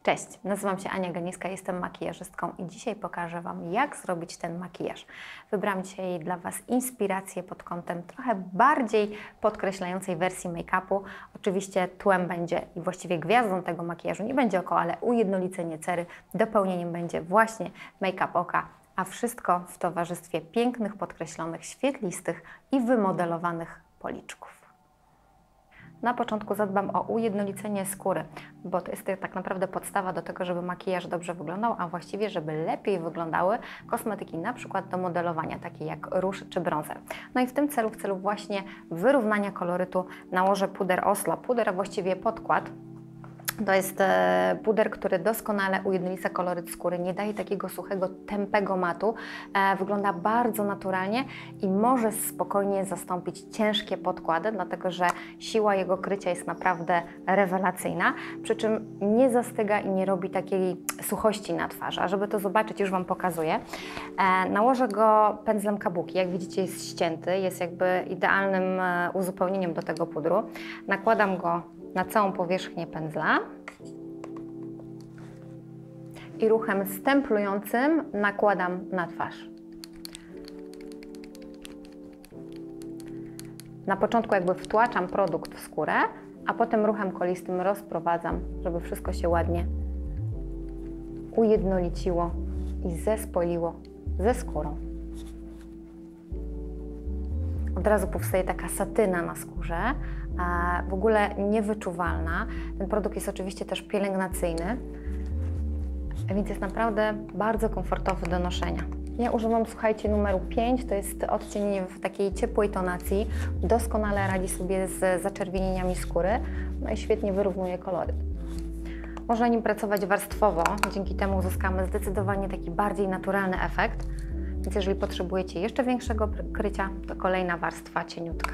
Cześć, nazywam się Ania Ganiska, jestem makijażystką i dzisiaj pokażę Wam, jak zrobić ten makijaż. Wybrałam dzisiaj dla Was inspirację pod kątem trochę bardziej podkreślającej wersji make-upu. Oczywiście tłem będzie i właściwie gwiazdą tego makijażu nie będzie oko, ale ujednolicenie cery. Dopełnieniem będzie właśnie make-up oka, a wszystko w towarzystwie pięknych, podkreślonych, świetlistych i wymodelowanych policzków. Na początku zadbam o ujednolicenie skóry, bo to jest tak naprawdę podstawa do tego, żeby makijaż dobrze wyglądał, a właściwie, żeby lepiej wyglądały kosmetyki, na przykład do modelowania, takie jak róż czy brązer. No i w tym celu, w celu właśnie wyrównania kolorytu nałożę puder Oslo, puder, a właściwie podkład. To jest puder, który doskonale ujednolica koloryt skóry, nie daje takiego suchego, tępego matu, wygląda bardzo naturalnie i może spokojnie zastąpić ciężkie podkłady, dlatego że siła jego krycia jest naprawdę rewelacyjna, przy czym nie zastyga i nie robi takiej suchości na twarzy. A żeby to zobaczyć, już Wam pokazuję. Nałożę go pędzlem kabuki, jak widzicie jest ścięty, jest jakby idealnym uzupełnieniem do tego pudru. Nakładam go na całą powierzchnię pędzla i ruchem stemplującym nakładam na twarz. Na początku jakby wtłaczam produkt w skórę, a potem ruchem kolistym rozprowadzam, żeby wszystko się ładnie ujednoliciło i zespoiło ze skórą. Od razu powstaje taka satyna na skórze, w ogóle niewyczuwalna. Ten produkt jest oczywiście też pielęgnacyjny, więc jest naprawdę bardzo komfortowy do noszenia. Ja używam, słuchajcie, numeru 5, to jest odcień w takiej ciepłej tonacji, doskonale radzi sobie z zaczerwienieniami skóry, no i świetnie wyrównuje koloryt. Można nim pracować warstwowo, dzięki temu uzyskamy zdecydowanie taki bardziej naturalny efekt, więc jeżeli potrzebujecie jeszcze większego krycia, to kolejna warstwa cieniutka.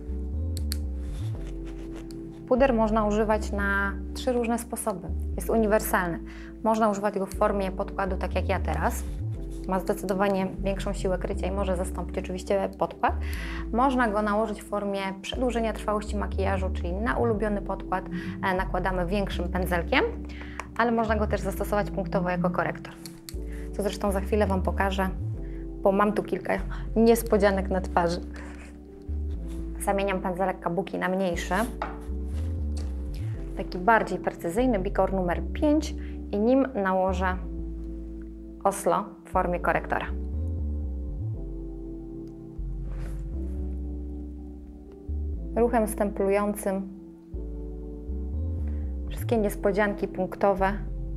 Puder można używać na 3 różne sposoby. Jest uniwersalny. Można używać go w formie podkładu, tak jak ja teraz. Ma zdecydowanie większą siłę krycia i może zastąpić oczywiście podkład. Można go nałożyć w formie przedłużenia trwałości makijażu, czyli na ulubiony podkład nakładamy większym pędzelkiem, ale można go też zastosować punktowo jako korektor. Co zresztą za chwilę Wam pokażę, bo mam tu kilka niespodzianek na twarzy. Zamieniam pędzelek kabuki na mniejszy. Taki bardziej precyzyjny bikor numer 5 i nim nałożę Oslo w formie korektora. Ruchem stemplującym wszystkie niespodzianki punktowe,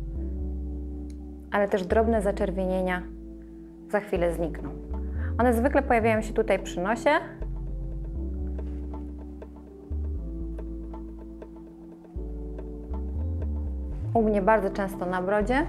ale też drobne zaczerwienienia za chwilę znikną. One zwykle pojawiają się tutaj przy nosie, u mnie bardzo często na brodzie.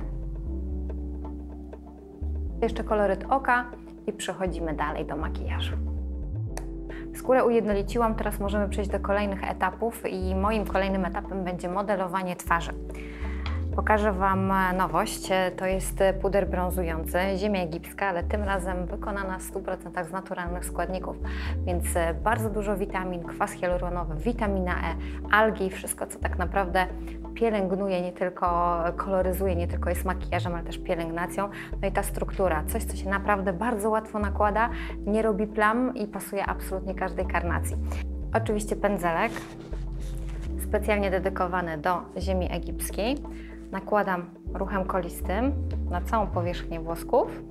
Jeszcze koloryt oka i przechodzimy dalej do makijażu. Skórę ujednoliciłam, teraz możemy przejść do kolejnych etapów i moim kolejnym etapem będzie modelowanie twarzy. Pokażę Wam nowość, to jest puder brązujący, ziemia egipska, ale tym razem wykonana w 100% z naturalnych składników, więc bardzo dużo witamin, kwas hialuronowy, witamina E, algi, wszystko co tak naprawdę pielęgnuje, nie tylko koloryzuje, nie tylko jest makijażem, ale też pielęgnacją. No i ta struktura, coś co się naprawdę bardzo łatwo nakłada, nie robi plam i pasuje absolutnie każdej karnacji. Oczywiście pędzelek specjalnie dedykowany do ziemi egipskiej. Nakładam ruchem kolistym na całą powierzchnię włosków.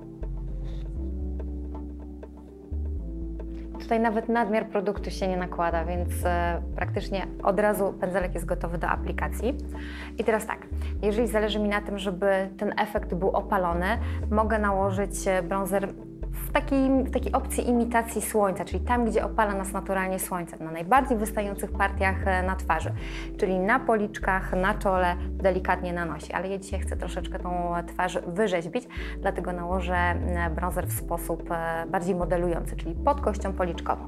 Tutaj nawet nadmiar produktu się nie nakłada, więc praktycznie od razu pędzelek jest gotowy do aplikacji. I teraz tak, jeżeli zależy mi na tym, żeby ten efekt był opalony, mogę nałożyć bronzer w takiej opcji imitacji słońca, czyli tam, gdzie opala nas naturalnie słońce, na najbardziej wystających partiach na twarzy, czyli na policzkach, na czole, delikatnie na nosie. Ale ja dzisiaj chcę troszeczkę tą twarz wyrzeźbić, dlatego nałożę bronzer w sposób bardziej modelujący, czyli pod kością policzkową.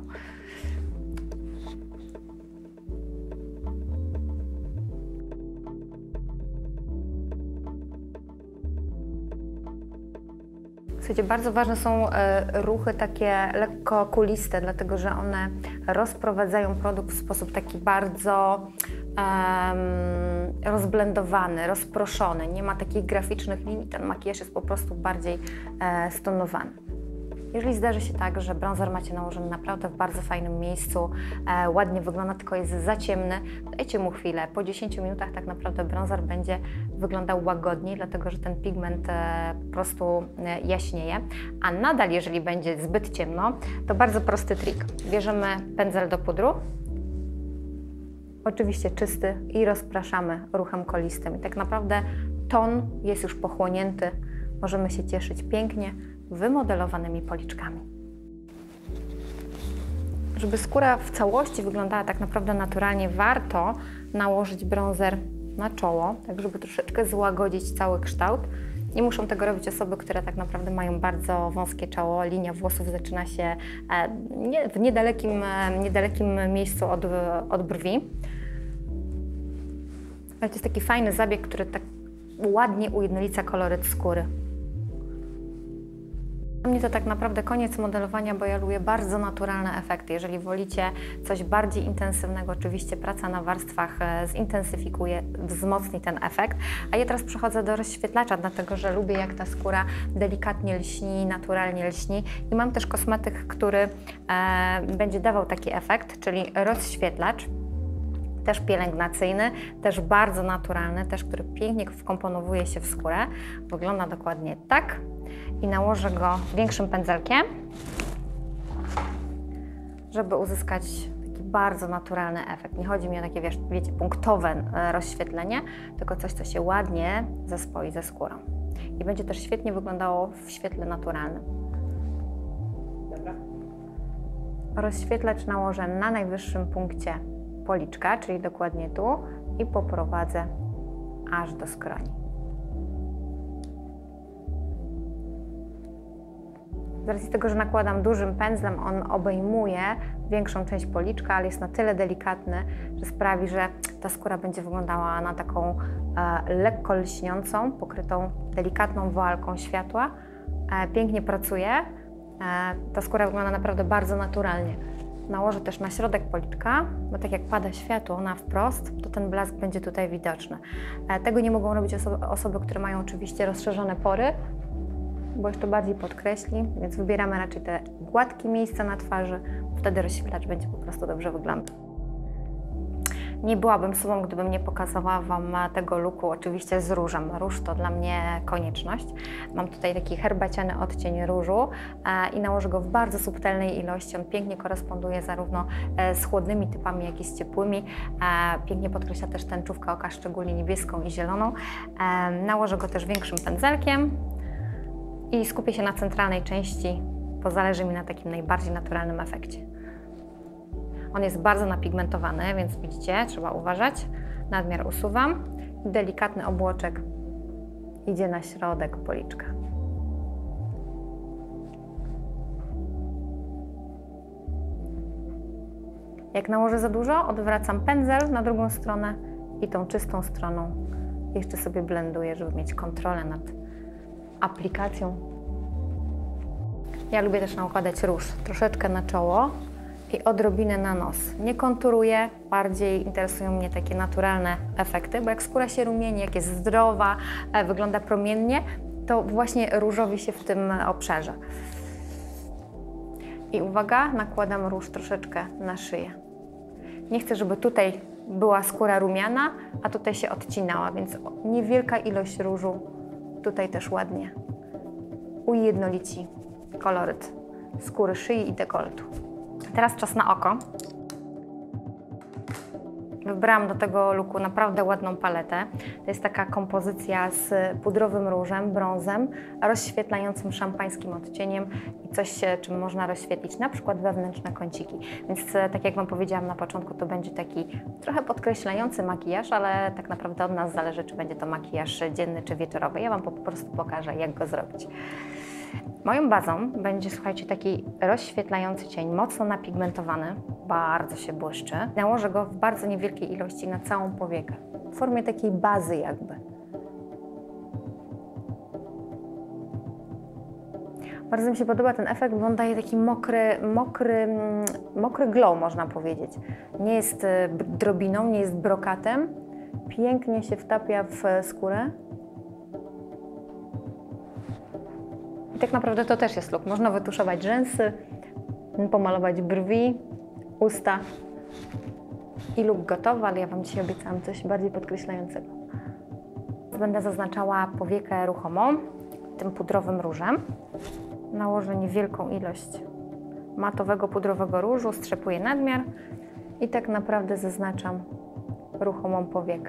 Słuchajcie, bardzo ważne są ruchy takie lekko kuliste, dlatego że one rozprowadzają produkt w sposób taki bardzo rozblendowany, rozproszony, nie ma takich graficznych linii, ten makijaż jest po prostu bardziej stonowany. Jeżeli zdarzy się tak, że bronzer macie nałożony naprawdę w bardzo fajnym miejscu, ładnie wygląda, tylko jest za ciemny, dajcie mu chwilę. Po 10 minutach tak naprawdę bronzer będzie wyglądał łagodniej, dlatego że ten pigment po prostu jaśnieje. A nadal, jeżeli będzie zbyt ciemno, to bardzo prosty trik. Bierzemy pędzel do pudru, oczywiście czysty, i rozpraszamy ruchem kolistym. I tak naprawdę ton jest już pochłonięty, możemy się cieszyć pięknie wymodelowanymi policzkami. Żeby skóra w całości wyglądała tak naprawdę naturalnie, warto nałożyć bronzer na czoło, tak żeby troszeczkę złagodzić cały kształt. Nie muszą tego robić osoby, które tak naprawdę mają bardzo wąskie czoło. Linia włosów zaczyna się w niedalekim miejscu od brwi. Ale to jest taki fajny zabieg, który tak ładnie ujednolica koloryt skóry. Dla mnie to tak naprawdę koniec modelowania, bo ja lubię bardzo naturalne efekty. Jeżeli wolicie coś bardziej intensywnego, oczywiście praca na warstwach zintensyfikuje, wzmocni ten efekt. A ja teraz przechodzę do rozświetlacza, dlatego że lubię, jak ta skóra delikatnie lśni, naturalnie lśni. I mam też kosmetyk, który będzie dawał taki efekt, czyli rozświetlacz. Też pielęgnacyjny, też bardzo naturalny, też który pięknie wkomponowuje się w skórę. Wygląda dokładnie tak. I nałożę go większym pędzelkiem, żeby uzyskać taki bardzo naturalny efekt. Nie chodzi mi o takie, wiecie, punktowe rozświetlenie, tylko coś, co się ładnie zespoi ze skórą. I będzie też świetnie wyglądało w świetle naturalnym. Rozświetlacz nałożę na najwyższym punkcie policzka, czyli dokładnie tu, i poprowadzę aż do skroni. Z racji tego, że nakładam dużym pędzlem, on obejmuje większą część policzka, ale jest na tyle delikatny, że sprawi, że ta skóra będzie wyglądała na taką lekko lśniącą, pokrytą delikatną woalką światła. Pięknie pracuje. Ta skóra wygląda naprawdę bardzo naturalnie. Nałożę też na środek policzka, bo tak jak pada światło na wprost, to ten blask będzie tutaj widoczny. Tego nie mogą robić osoby, które mają oczywiście rozszerzone pory, bo jeszcze bardziej podkreśli, więc wybieramy raczej te gładkie miejsca na twarzy, wtedy rozświetlacz będzie po prostu dobrze wyglądał. Nie byłabym sobą, gdybym nie pokazała Wam tego looku, oczywiście z różem. Róż to dla mnie konieczność. Mam tutaj taki herbaciany odcień różu i nałożę go w bardzo subtelnej ilości. On pięknie koresponduje zarówno z chłodnymi typami, jak i z ciepłymi. Pięknie podkreśla też tęczówkę oka, szczególnie niebieską i zieloną. Nałożę go też większym pędzelkiem i skupię się na centralnej części, bo zależy mi na takim najbardziej naturalnym efekcie. On jest bardzo napigmentowany, więc widzicie, trzeba uważać. Nadmiar usuwam i delikatny obłoczek idzie na środek policzka. Jak nałożę za dużo, odwracam pędzel na drugą stronę i tą czystą stroną jeszcze sobie blenduję, żeby mieć kontrolę nad aplikacją. Ja lubię też nakładać róż troszeczkę na czoło i odrobinę na nos. Nie konturuję, bardziej interesują mnie takie naturalne efekty, bo jak skóra się rumieni, jak jest zdrowa, wygląda promiennie, to właśnie różowi się w tym obszarze. I uwaga, nakładam róż troszeczkę na szyję. Nie chcę, żeby tutaj była skóra rumiana, a tutaj się odcinała, więc niewielka ilość różu tutaj też ładnie ujednolici koloryt skóry szyi i dekoltu. Teraz czas na oko. Wybrałam do tego looku naprawdę ładną paletę. To jest taka kompozycja z pudrowym różem, brązem, rozświetlającym szampańskim odcieniem i coś, czym można rozświetlić na przykład wewnętrzne kąciki. Więc tak jak Wam powiedziałam na początku, to będzie taki trochę podkreślający makijaż, ale tak naprawdę od nas zależy, czy będzie to makijaż dzienny czy wieczorowy. Ja Wam po prostu pokażę, jak go zrobić. Moją bazą będzie, słuchajcie, taki rozświetlający cień, mocno napigmentowany, bardzo się błyszczy. Nałożę go w bardzo niewielkiej ilości na całą powiekę, w formie takiej bazy jakby. Bardzo mi się podoba ten efekt, bo on daje taki mokry glow, można powiedzieć. Nie jest drobiną, nie jest brokatem. Pięknie się wtapia w skórę. I tak naprawdę to też jest look. Można wytuszować rzęsy, pomalować brwi, usta i look gotowy, ale ja Wam dzisiaj obiecałam coś bardziej podkreślającego. Będę zaznaczała powiekę ruchomą tym pudrowym różem. Nałożę niewielką ilość matowego pudrowego różu, strzepuję nadmiar i tak naprawdę zaznaczam ruchomą powiekę.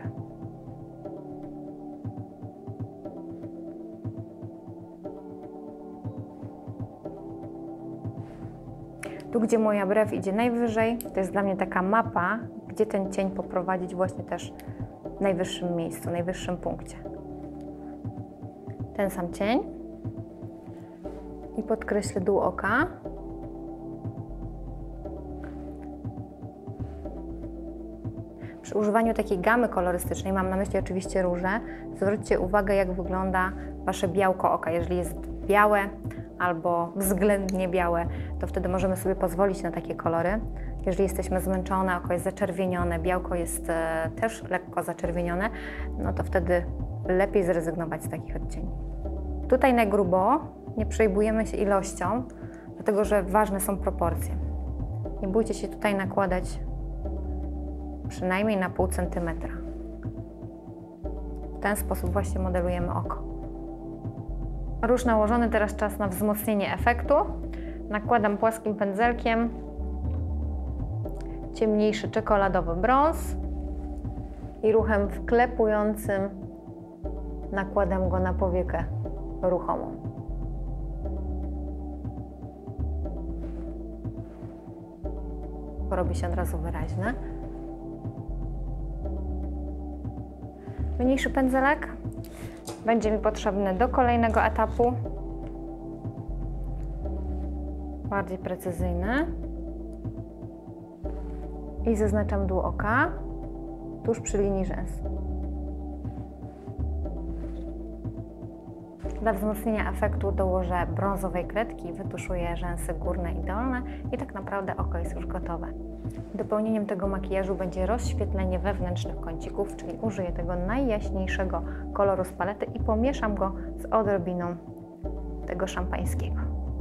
Tu, gdzie moja brew idzie najwyżej, to jest dla mnie taka mapa, gdzie ten cień poprowadzić właśnie też w najwyższym miejscu, najwyższym punkcie. Ten sam cień i podkreślę dół oka. Przy używaniu takiej gamy kolorystycznej, mam na myśli oczywiście róże, zwróćcie uwagę, jak wygląda Wasze białko oka. Jeżeli jest białe albo względnie białe, to wtedy możemy sobie pozwolić na takie kolory. Jeżeli jesteśmy zmęczone, oko jest zaczerwienione, białko jest też lekko zaczerwienione, no to wtedy lepiej zrezygnować z takich odcieni. Tutaj na grubo nie przejmujemy się ilością, dlatego że ważne są proporcje. Nie bójcie się tutaj nakładać przynajmniej na pół centymetra. W ten sposób właśnie modelujemy oko. Róż nałożony, teraz czas na wzmocnienie efektu. Nakładam płaskim pędzelkiem ciemniejszy czekoladowy brąz i ruchem wklepującym nakładam go na powiekę ruchomą. Robi się od razu wyraźne. Mniejszy pędzelek będzie mi potrzebny do kolejnego etapu. Bardziej precyzyjny. I zaznaczam dół oka tuż przy linii rzęs. Dla wzmocnienia efektu dołożę brązowej kredki, wytuszuję rzęsy górne i dolne i tak naprawdę oko jest już gotowe. Dopełnieniem tego makijażu będzie rozświetlenie wewnętrznych kącików, czyli użyję tego najjaśniejszego koloru z palety i pomieszam go z odrobiną tego szampańskiego.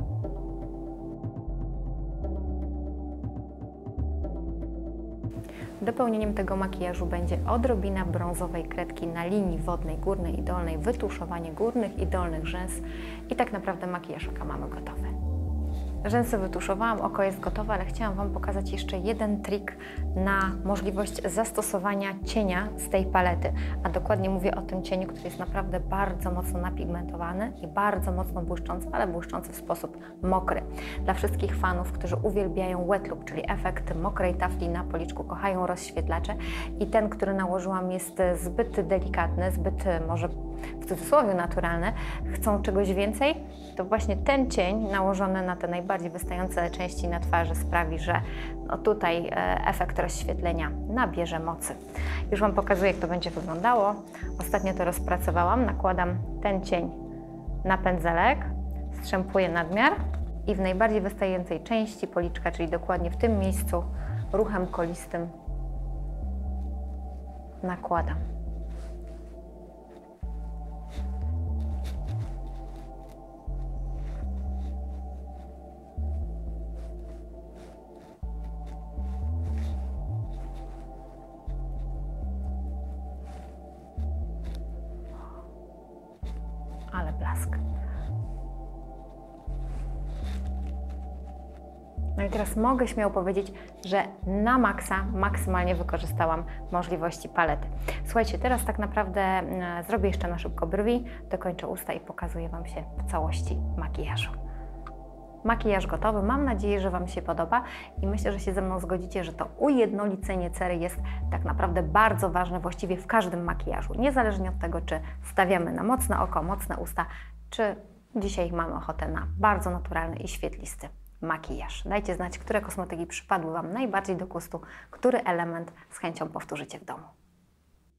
Dopełnieniem tego makijażu będzie odrobina brązowej kredki na linii wodnej górnej i dolnej, wytuszowanie górnych i dolnych rzęs i tak naprawdę makijaż oka mamy gotowy. Rzęsy wytuszowałam, oko jest gotowe, ale chciałam Wam pokazać jeszcze jeden trik na możliwość zastosowania cienia z tej palety. A dokładnie mówię o tym cieniu, który jest naprawdę bardzo mocno napigmentowany i bardzo mocno błyszczący, ale błyszczący w sposób mokry. Dla wszystkich fanów, którzy uwielbiają wet look, czyli efekt mokrej tafli na policzku, kochają rozświetlacze i ten, który nałożyłam, jest zbyt delikatny, zbyt może w cudzysłowie naturalne, chcą czegoś więcej, to właśnie ten cień nałożony na te najbardziej wystające części na twarzy sprawi, że no tutaj efekt rozświetlenia nabierze mocy. Już Wam pokazuję, jak to będzie wyglądało. Ostatnio to rozpracowałam. Nakładam ten cień na pędzelek, strzępuję nadmiar i w najbardziej wystającej części policzka, czyli dokładnie w tym miejscu, ruchem kolistym nakładam. Ale blask. No i teraz mogę śmiało powiedzieć, że na maksa maksymalnie wykorzystałam możliwości palety. Słuchajcie, teraz tak naprawdę zrobię jeszcze na szybko brwi, dokończę usta i pokazuję Wam się w całości makijażu. Makijaż gotowy. Mam nadzieję, że Wam się podoba i myślę, że się ze mną zgodzicie, że to ujednolicenie cery jest tak naprawdę bardzo ważne właściwie w każdym makijażu. Niezależnie od tego, czy stawiamy na mocne oko, mocne usta, czy dzisiaj mamy ochotę na bardzo naturalny i świetlisty makijaż. Dajcie znać, które kosmetyki przypadły Wam najbardziej do gustu, który element z chęcią powtórzycie w domu.